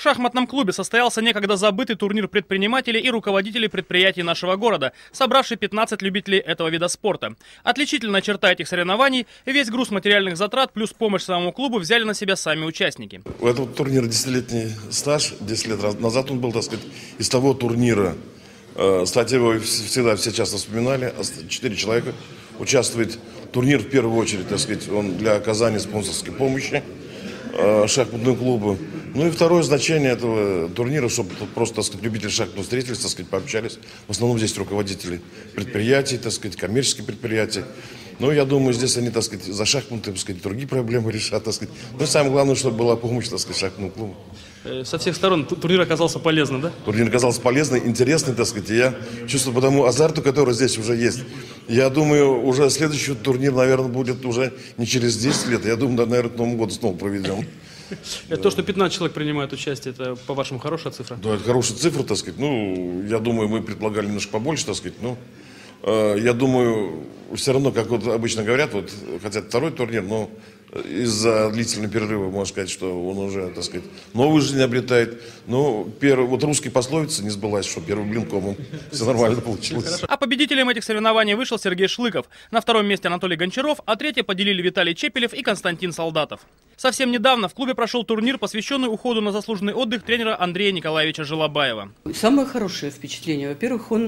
шахматном клубе состоялся некогда забытый турнир предпринимателей и руководителей предприятий нашего города, собравший 15 любителей этого вида спорта. Отличительная черта этих соревнований – весь груз материальных затрат плюс помощь самому клубу взяли на себя сами участники. У этого турнира 10-летний стаж, 10 лет назад он был, так сказать, из того турнира. Кстати, его всегда все часто вспоминали, 4 человека участвует. Турнир в первую очередь, так сказать, он для оказания спонсорской помощи шахматному клубу. Ну и второе значение этого турнира, чтобы просто, так сказать, любители шахматного встретились, так сказать, пообщались. В основном здесь руководители предприятий, так сказать, коммерческих предприятий. Но я думаю, здесь они, так сказать, за шахматы, так сказать, другие проблемы решат, так сказать. Но самое главное, чтобы была помощь, так сказать, шахматному клубу. Со всех сторон турнир оказался полезным, да? Турнир оказался полезный, интересный, так сказать. И я чувствую по тому азарту, который здесь уже есть. Я думаю, уже следующий турнир, наверное, будет уже не через 10 лет. Я думаю, наверное, к Новому году снова проведем. Это то, что 15 человек принимают участие, это, по-вашему, хорошая цифра? Да, это хорошая цифра, так сказать. Ну, я думаю, мы предполагали немножко побольше, так сказать. Но я думаю, все равно, как вот обычно говорят, вот хотят второй турнир, но из-за длительного перерыва, можно сказать, что он уже, так сказать, новую жизнь обретает. Но вот русские пословицы не сбылась, что первый блин комом. Все нормально получилось. А победителем этих соревнований вышел Сергей Шлыков. На втором месте Анатолий Гончаров, а третье поделили Виталий Чепелев и Константин Солдатов. Совсем недавно в клубе прошел турнир, посвященный уходу на заслуженный отдых тренера Андрея Николаевича Жилобаева. Самое хорошее впечатление. Во-первых, он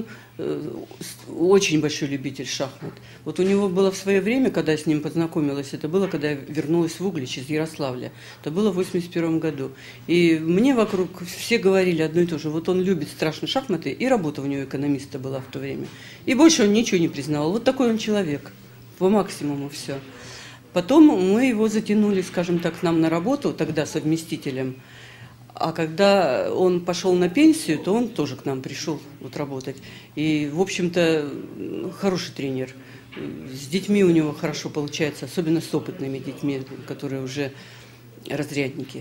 очень большой любитель шахмат. Вот у него было в свое время, когда я с ним познакомилась, это было, когда я вернулась в Углич из Ярославля. Это было в 1981 году. И мне вокруг все говорили одно и то же. Вот он любит страшно шахматы, и работа у него экономиста была в то время. И больше он ничего не признавал. Вот такой он человек. По максимуму все. Потом мы его затянули, скажем так, к нам на работу, тогда совместителем. А когда он пошел на пенсию, то он тоже к нам пришел вот работать. И, в общем-то, хороший тренер. С детьми у него хорошо получается, особенно с опытными детьми, которые уже разрядники.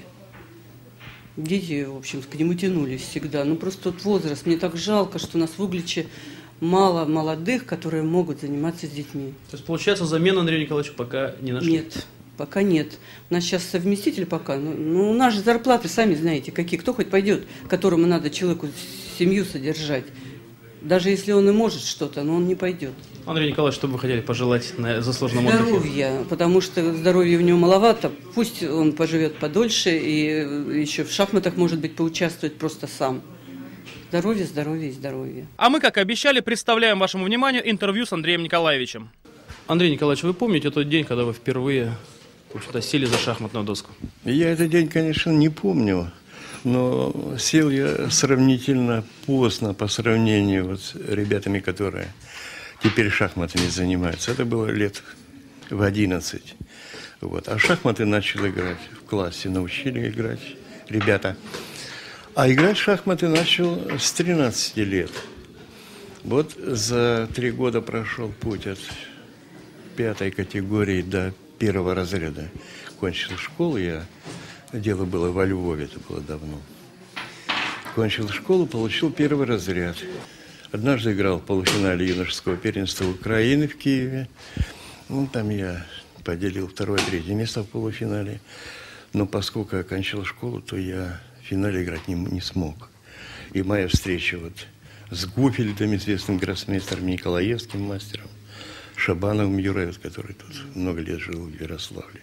Дети, в общем, к нему тянулись всегда. Ну, просто тот возраст. Мне так жалко, что у нас в Угличе мало молодых, которые могут заниматься с детьми. То есть, получается, замену Андрею Николаевичу пока не нашли? Нет, пока нет. У нас сейчас совместитель пока. Ну, у нас же зарплаты, сами знаете, какие. Кто хоть пойдет, которому надо человеку семью содержать. Даже если он и может что-то, но он не пойдет. Андрей Николаевич, что бы вы хотели пожелать на заслуженном отдыхе? Здоровья, потому что здоровья у него маловато. Пусть он поживет подольше и еще в шахматах, может быть, поучаствует просто сам. Здоровье, здоровье и здоровье. А мы, как и обещали, представляем вашему вниманию интервью с Андреем Николаевичем. Андрей Николаевич, вы помните тот день, когда вы впервые сели за шахматную доску? Я этот день, конечно, не помню, но сел я сравнительно поздно по сравнению вот с ребятами, которые теперь шахматами занимаются. Это было лет в 11. Вот. А шахматы начал играть в классе, научили играть ребята. А играть в шахматы начал с 13 лет. Вот за 3 года прошел путь от 5-й категории до 1-го разряда. Кончил школу, дело было во Львове, это было давно. Кончил школу, получил 1-й разряд. Однажды играл в полуфинале юношеского первенства Украины в Киеве. Ну, там я поделил 2-е, 3-е место в полуфинале. Но поскольку я окончил школу, то я в финале играть не смог. И моя встреча вот с Гуфельдом, известным гроссмейстером, Николаевским мастером, Шабановым Юрой, который тут много лет жил в Ярославле,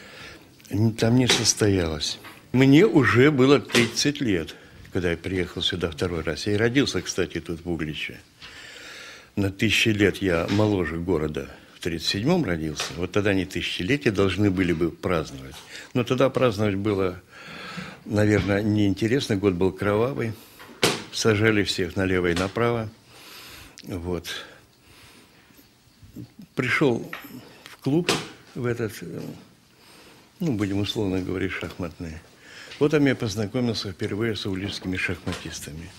там не состоялось. Мне уже было 30 лет, когда я приехал сюда 2-й раз. Я и родился, кстати, тут в Угличе. На 1000 лет я моложе города. В 1937-м родился. Вот тогда не тысячелетие должны были бы праздновать. Но тогда праздновать было, наверное, неинтересно. Год был кровавый. Сажали всех налево и направо. Вот. Пришел в клуб, в этот, ну, будем условно говорить, шахматный. Вот там я познакомился впервые с угличскими шахматистами.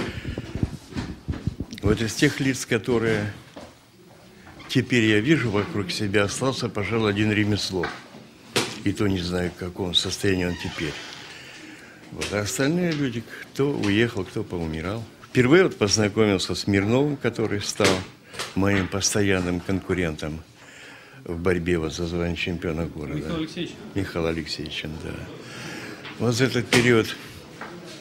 Вот из тех лиц, которые теперь я вижу вокруг себя, остался, пожалуй, один Ремеслов. И то не знаю, в каком состоянии он теперь. Вот. А остальные люди, кто уехал, кто поумирал. Впервые вот познакомился с Смирновым, который стал моим постоянным конкурентом в борьбе вот за звание чемпиона города. Михаил Алексеевич? Михаил Алексеевичем, да. Вот за этот период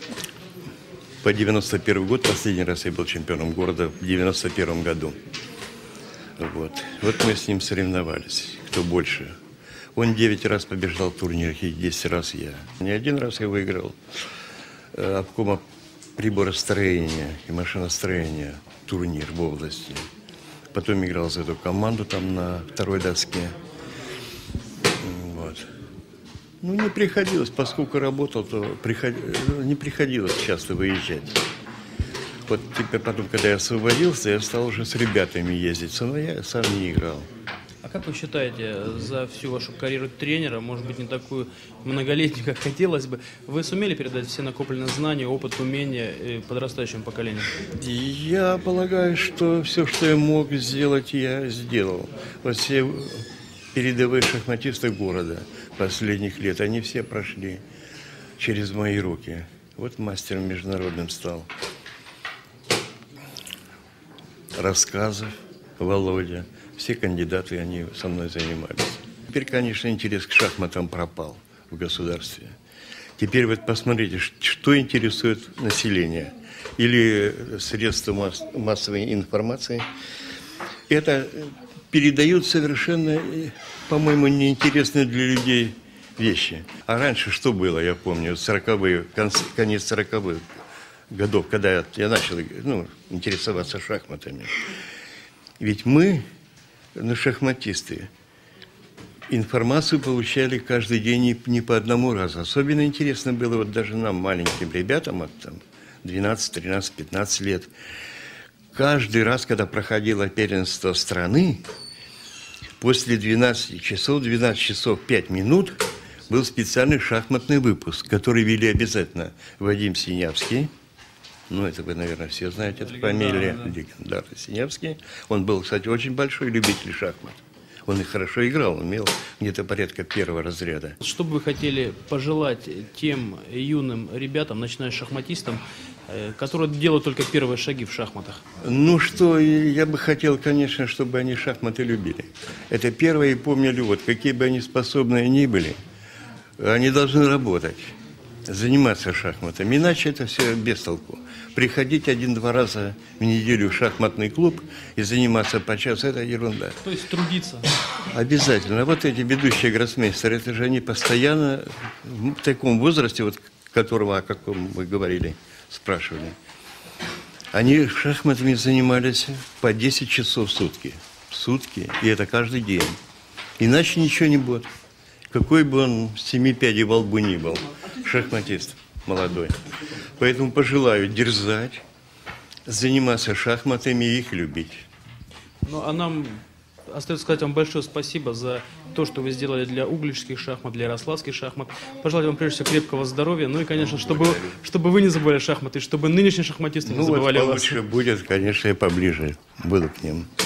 по 91 год, последний раз я был чемпионом города в 91 году. Вот мы с ним соревновались, кто больше. Он 9 раз побеждал в турнирах, и 10 раз я. Не один раз я выиграл обкома приборостроения и машиностроения турнир в области. Потом играл за эту команду там на второй доске. Вот. Ну, не приходилось, поскольку работал, то не приходилось часто выезжать. Вот теперь потом, когда я освободился, я стал уже с ребятами ездить, но я сам не играл. А как вы считаете, за всю вашу карьеру тренера, может быть, не такую многолетнюю, как хотелось бы, вы сумели передать все накопленные знания, опыт, умения подрастающему поколению? Я полагаю, что все, что я мог сделать, я сделал. Вот все передовые шахматисты города последних лет, они все прошли через мои руки. Вот мастером международным стал. Рассказов, Володя. Все кандидаты, они со мной занимались. Теперь, конечно, интерес к шахматам пропал в государстве. Теперь вот посмотрите, что интересует население или средства массовой информации. Это передают совершенно, по-моему, неинтересные для людей вещи. А раньше что было, я помню, 40-е, конец 40-х годов, когда я начал интересоваться шахматами. Ведь мы, шахматисты, информацию получали каждый день не по одному разу. Особенно интересно было вот даже нам, маленьким ребятам, от 12, 13, 15 лет. Каждый раз, когда проходило первенство страны, после 12 часов 5 минут был специальный шахматный выпуск, который вели обязательно Вадим Синявский. Ну, это вы, наверное, все знаете, это фамилия. Легендарный Синявский. Он был, кстати, очень большой любитель шахмат. Он и хорошо играл, он имел где-то порядка первого разряда. Что бы вы хотели пожелать тем юным ребятам, начинающим шахматистам, которые делают только первые шаги в шахматах? Ну что, я бы хотел, конечно, чтобы они шахматы любили. Это первое, и помнили, вот, какие бы они способные ни были, они должны работать, заниматься шахматами, иначе это все без толку. Приходить 1-2 раза в неделю в шахматный клуб и заниматься по часу – это ерунда. То есть трудиться? Обязательно. Вот эти ведущие гроссмейстеры, это же они постоянно в таком возрасте, вот которого, о каком вы говорили, спрашивали, они шахматами занимались по 10 часов в сутки. В сутки, и это каждый день. Иначе ничего не будет. Какой бы он 7 пядей во лбу ни был, шахматист молодой. Поэтому пожелаю дерзать, заниматься шахматами и их любить. Ну, а нам остается сказать вам большое спасибо за то, что вы сделали для угличских шахмат, для ярославских шахмат. Пожелать вам, прежде всего, крепкого здоровья. Ну и, конечно, чтобы вы не забывали шахматы, чтобы нынешние шахматисты не забывали о вас. Лучше будет, конечно, я поближе буду к ним.